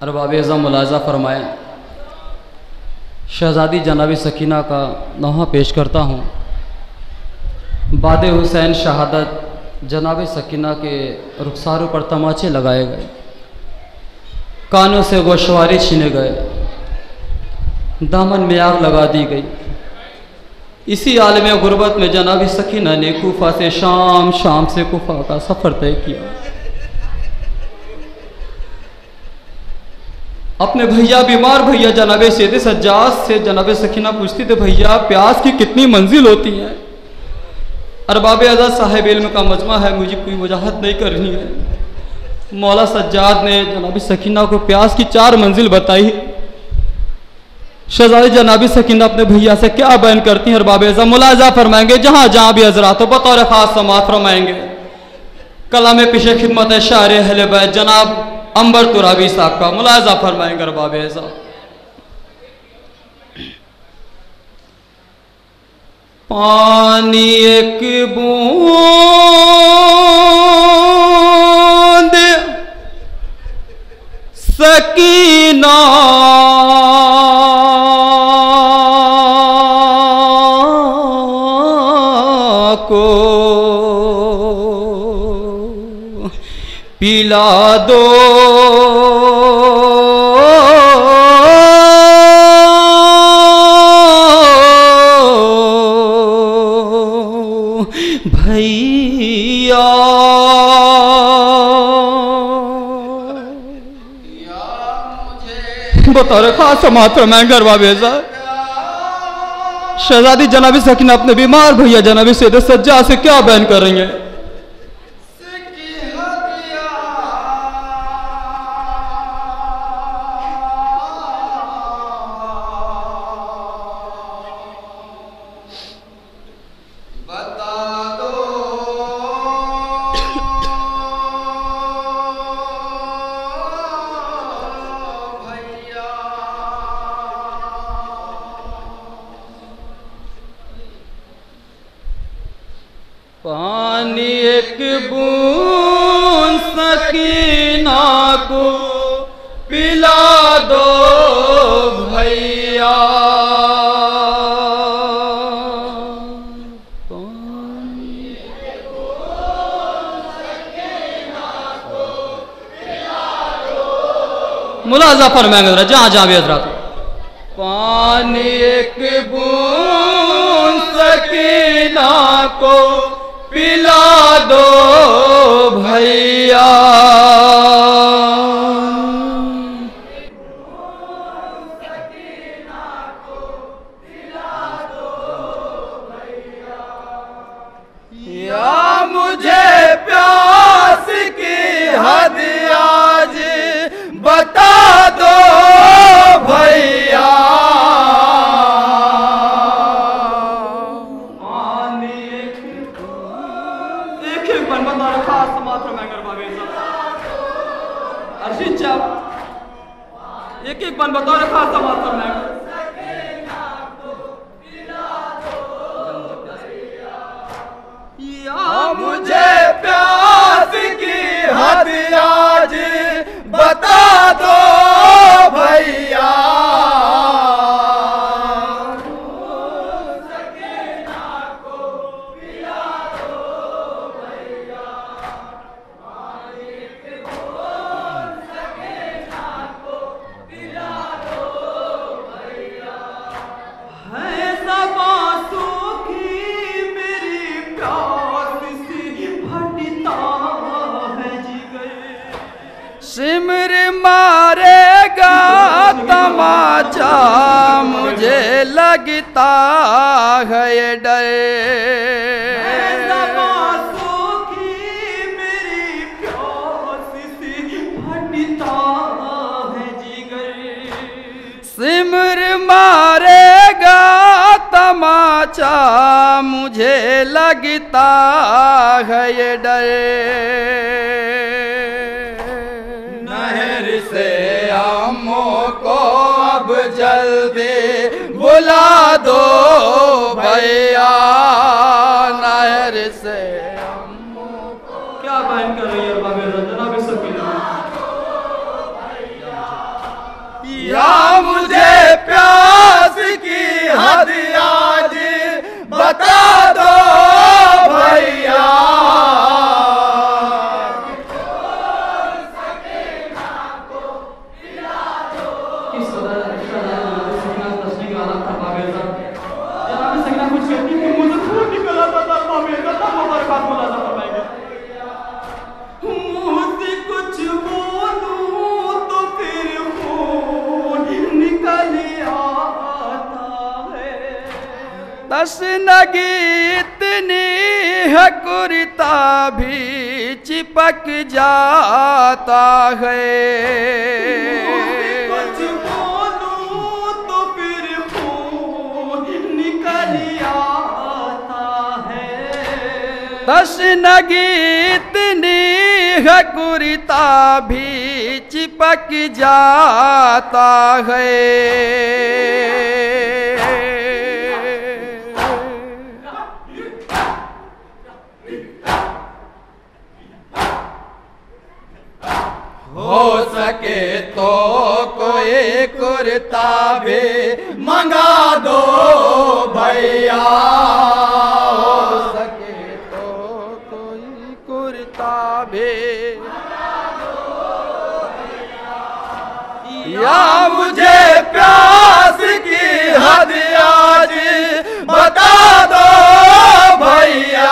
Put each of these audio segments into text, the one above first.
अरबाब एज़ा मुलाजा फरमाएँ। शहज़ादी जनाब सकीना का नौहा पेश करता हूँ। बाद हुसैन शहादत जनाब सकीना के रुखसारों पर तमाचे लगाए गए, कानों से गोशवारे छीने गए, दामन में आग लगा दी गई। इसी आलम गुर्बत में जनाब सकीना ने कूफा से शाम, शाम से कूफा का सफ़र तय किया। अपने भैया, बीमार भैया जनाब सैयद सज्जाद से जनाब सकीना पूछती थी, भैया प्यास की कितनी मंजिल होती है? अरबाब आज़ाद साहिब इल्म का मजमा है, मुझे कोई वजाहत नहीं करनी है। मौला सज्जाद ने जनाब सकीना को प्यास की 4 मंजिल बताई। शहज़ादी जनाब सकीना अपने भैया से क्या बयान करती हैं, अरबाब आज़ाद मुलाजा फरमाएंगे। जहाँ जहाँ भी हजरात बतौर ख़ास समाअत फरमाएंगे। कलाम पेशे खिदमत है शायर अहले बैत जनाब अंबर तुराबी साहब का, मुलाजा फरमाएंगे अरबाब आज़ाद। पानी एक बूंद सकीना को पिला दो, भैया बतौर खास समाअत फरमाएंगे अरबाब आज़ाद। शहज़ादी जनाब सकीना अपने बीमार भैया जनाब सैयद सज्जाद से क्या बयान कर रही हैं? पानी एक बूंद सकीना को पिला दो भैया। पानी एक बूंद सकीना को पिला दो, मुलाजा फरमाएंगे जहाँ जहाँ भी हजरात। पानी एक बूंद सकीना को पिला दो भैया। सकीना को पिला दो भैया। या मुझे प्यास की हद आज बता दो भैया। एक एक बन बतौर खास समाअत फरमाएंगे। या मुझे प्यास की हद आज बता दो भैया। सिमर मारेगा तमाचा मुझे लगता है ये डर। मेरी प्यास सी फटता है जिगर। सिमर मारेगा तमाचा मुझे लगता है ये डर। से अम्मो को अब जल्दी बुला दो भैया। नहर से अम्मो को क्या बयान कर रही है जनाब सकीना? या मुझे प्यास की हद आज बता दो भैया। तशनगी इतनी है कुर्ता भी चिपक जाता है। कुछ बोलूं तो फिर खून निकल आता है। तशनगी इतनी है कुर्ता भी चिपक जाता है। हो सके तो कोई कुर्ता भी मंगा दो भैया। हो सके तो कोई कुर्ता भी या मुझे प्यास की हद आज बता दो भैया।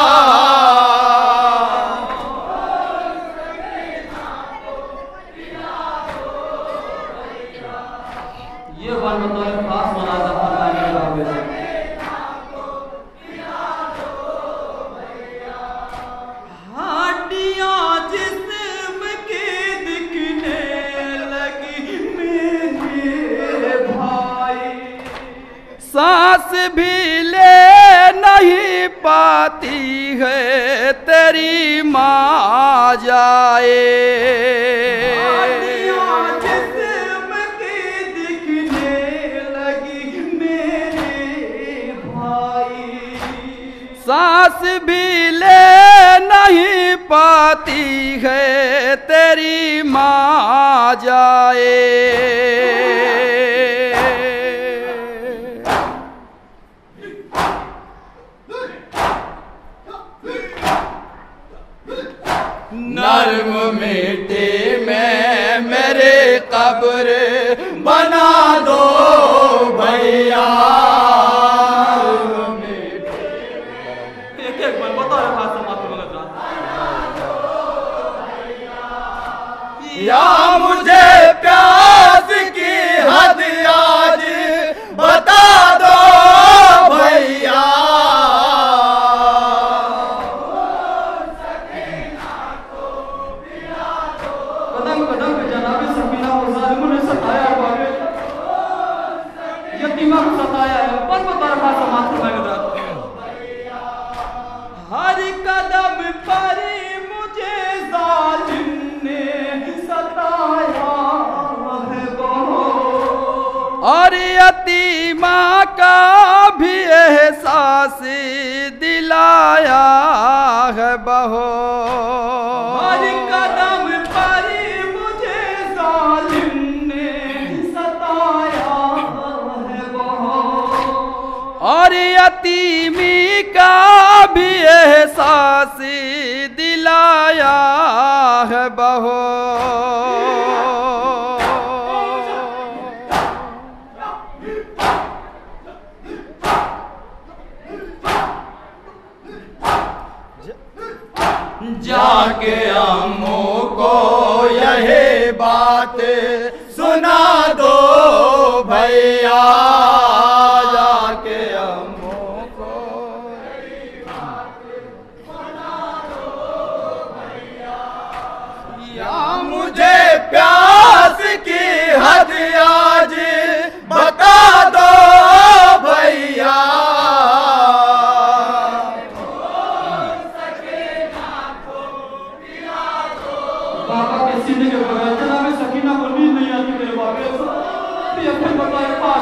सांस भी ले नहीं पाती है तेरी माँ जाए। जिस्म की दिखने लगी मेरे भाई। सांस भी ले नहीं पाती है तेरी माँ जाए। नर्म मिट्टी में मेरे कब्र बना दो भैया। एक एक बार बता रहा था मात्र या मुझे प्यास की हद आज बता दो भैया। हर कदम पर मुझे जालिम ने सताया है बहुत। और यतीमा का भी एहसास दिलाया है बहुत। हर कदम पर मुझे जालिम ने सताया है बहुत। और यतीमी का भी एहसास दिलाया है बहुत। जाके अम्मू को यही बात सुना दो भैया। जाके अम्मू को या मुझे प्यास की हद आज बता दो भैया। बाबा के सीने के बगैर जनाब सकीना को नींद नहीं आती मेरे बाबे। ये फिर बताए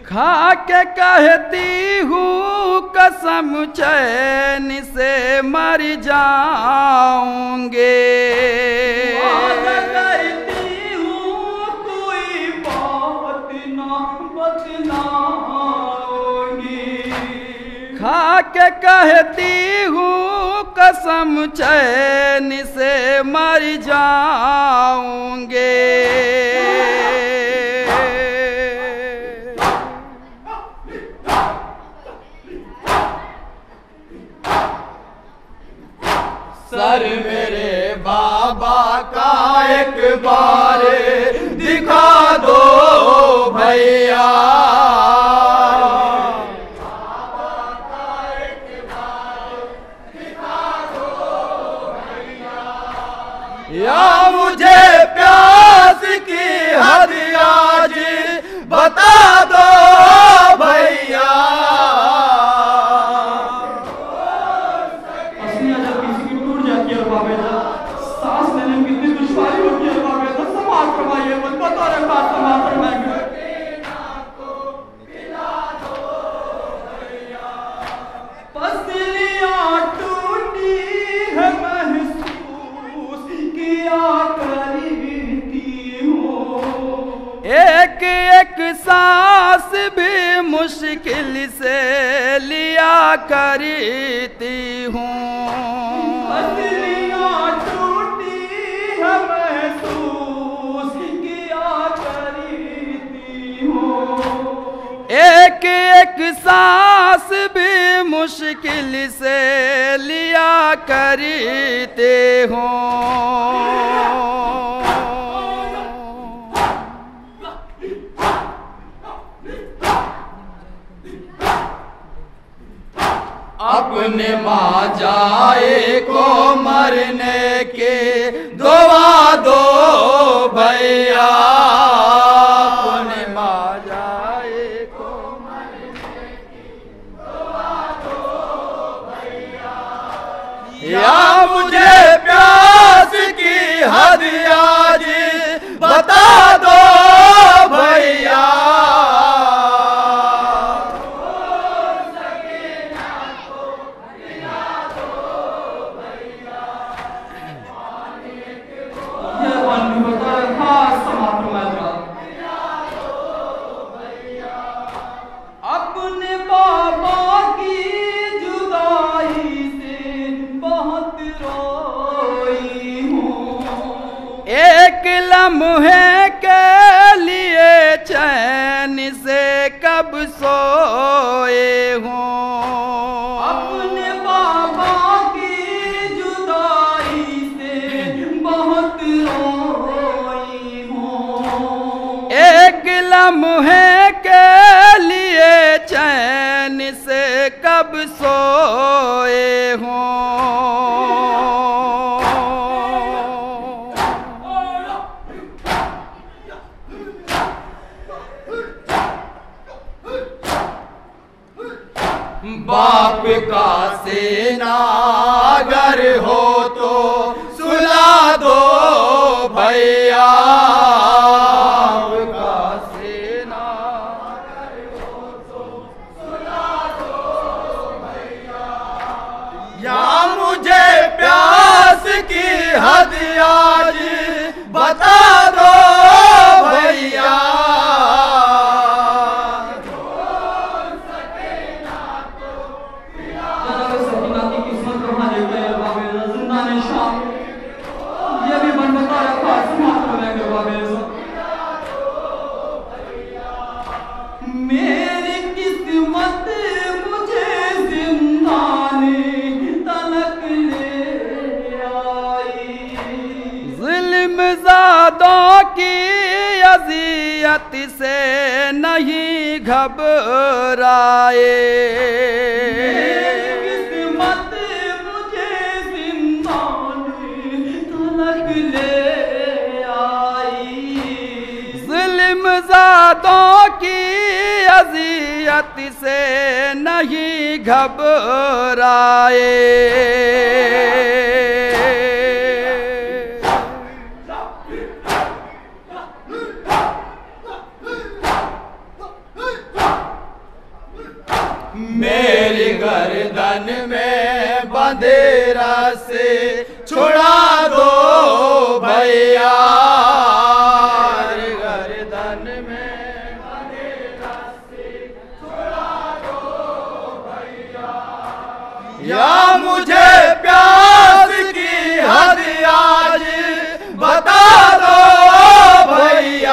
खा के कहती हूँ कसम चैन से मर जाऊंगे। कहती हूँ कोई बात ना बतलाऊंगी। खा के कहती हूँ कसम चैन से मर जाऊंगे। सर मेरे बाबा का एक बार दिखा दो भैया। या मुझे प्यास की हद आज बता दो भैया। पसीना जब किसी की टूट जाती है बाबे जब सांस लेने में कितनी दुश्वारी होती है बाबे जब समाज करवाइए मत बता रहे बात समाज करवाएंगे। पसलियाँ टूटी है महसूस किया करती हूँ। एक एक सांस भी मुश्किल से लिया करती हूँ। पसलियाँ टूटी है महसूस किया करती हूँ। एक एक सांस भी मुश्किल से लिया करते हो। अपने माँ जाए को मरने के दुआ दो भैया। अपने माँ जाए को मरने की दुआ दो भैया। या मुझे प्यास की हद आज बता दो भैया। अपने बाबा की जुदाई से बहुत रोई हूँ। एक लम्हे के लिए चैन से कब सोए हूँ। अपने बाबा की जुदाई से बहुत रोई हूँ। एक लम्हे के लिए चैन से कब सोए हूँ। बाप का सेना अगर हो तो सुला दो भैया। बाप का सेना अगर हो तो सुला दो भैया। या मुझे प्यास की हद आज बता दो भैया। मेरी किस्मत मुझे जिंदाने तलक ले आई। ज़ुल्म ज़ादों की अज़ियत से नहीं घबराए। किस्मत मुझे जिंदाने तलक ले आई। ज़ुल्म ज़ादों की अज़ियत से नहीं घबराए। मेरी गर्दन में बंधे रस्से छुड़ा दो भैया, गर्दन में बंधे रस्से छुड़ा दो भैया, या मुझे प्यास की हद आज बता दो भैया,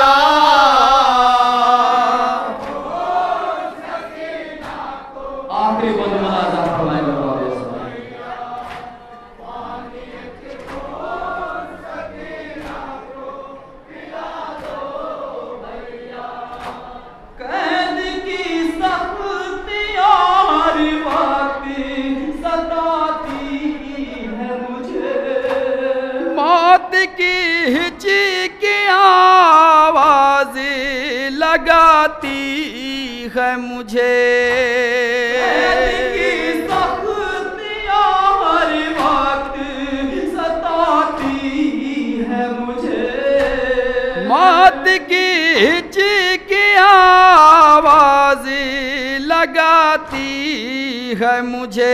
आखिरी बंद मनाजा फरमाएंगे बाबा कैद की सख्तियां हर वक्त सताती है मुझे, मौत की चीखियां आवाज लगाती है मुझे, कैद की सख्तियां हर वक्त सताती है मुझे, मौत की चीखियां आवाज लगाती है मुझे।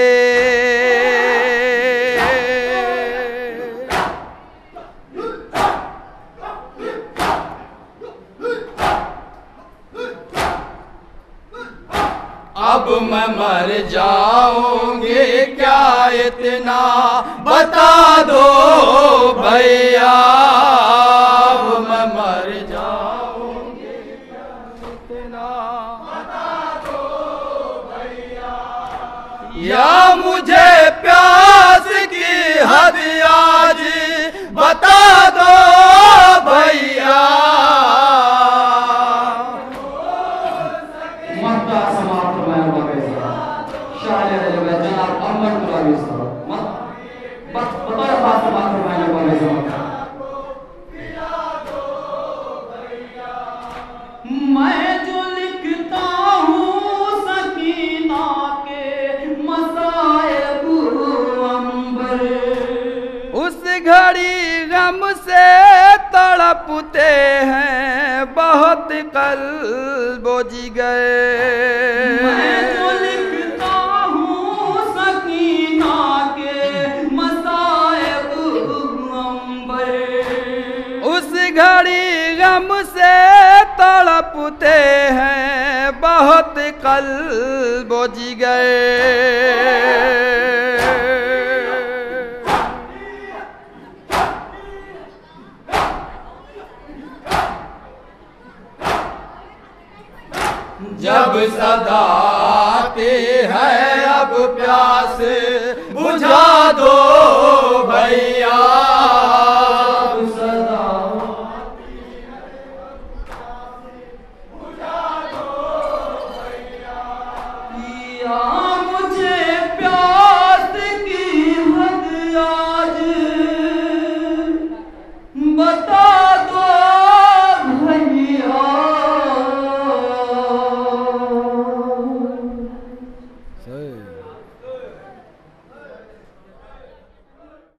अब मैं मर जाऊंगी क्या इतना बता दो भैया, अब मैं मर जाऊंगी क्या इतना बता दो भैया, या मुझे प्यास की हद आज बता दो भैया, मैं जो लिखता हूँ सकीना के मसायब अंबर, उस घड़ी गम से तड़पते हैं बहुत कल्ब व जिगर, मैं जो लिखता हूँ सकीना के मसायब अंबर, उस घड़ी गम से तड़पते हैं बहुत कल्ब व जिगर, जब सदाते है अब प्यास बुझा दो भैया, या